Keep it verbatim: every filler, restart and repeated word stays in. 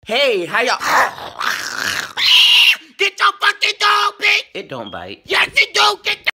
Hey, how y'all? Get your fucking dog, bitch! It don't bite. Yes, it do! Get